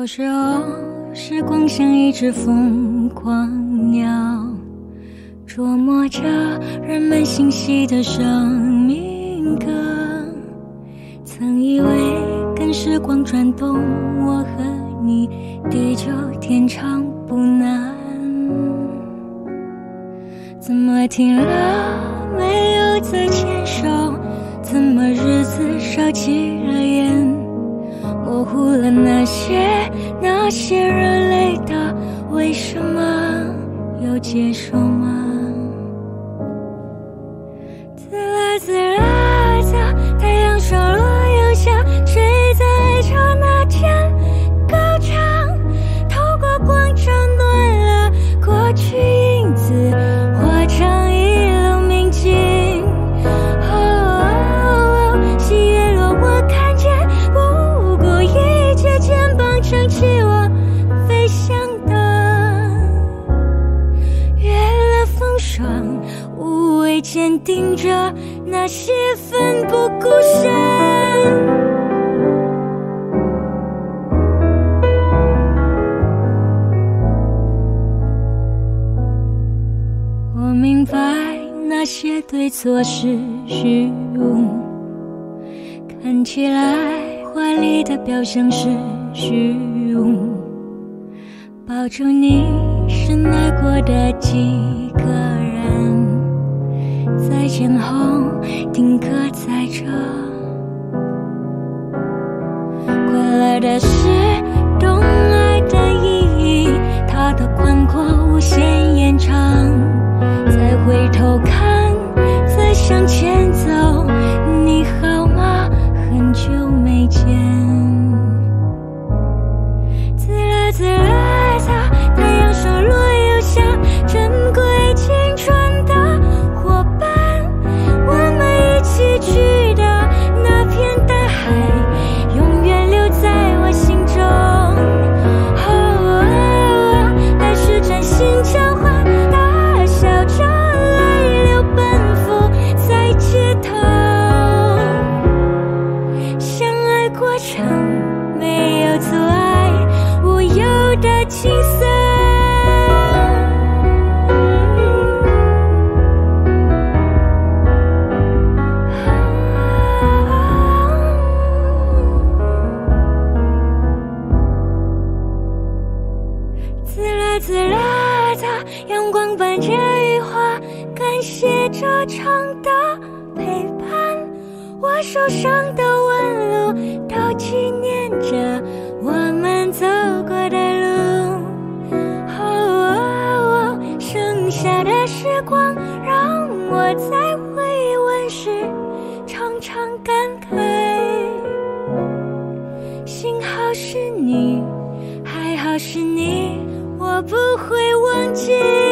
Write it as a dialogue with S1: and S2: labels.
S1: 有时候，时光像一只疯狂鸟，琢磨着人们心系的生命歌。曾以为跟时光转动，我和你地久天长不难，怎么停了没有再牵手？怎么日子少起了烟？模糊了那些热泪的，为什么有接受吗？滋啦滋啦的，太阳上落又下，谁在刹那间高唱？透过光照暖了过去影子，化成一路明镜。细叶落，我看见，不顾一切，肩膀撑起我飞翔的。越了风霜，无畏坚定着那些奋不顾身。我明白那些对错是虚无，看起来华丽的表象是虚无，抱住你深爱过的几个人，再见后定格在这。快乐的是懂爱的意义，它的宽阔无限延长，再回头看，再向前走，你好吗？很久没见。滋啦滋啦的，太阳上落又下，珍贵青春的伙伴，我们一起去的那片大海，永远留在我心中。还是真心交换，大笑着泪流奔赴在街头，相爱过程没有阻碍，无忧的青涩。滋啦滋啦的，阳光伴着雨花，感谢这场的陪伴。我手上的纹路都纪念着我们走过的路。剩下的时光让我在回忆问时常常感慨，幸好是你，还好是你，我不会忘记。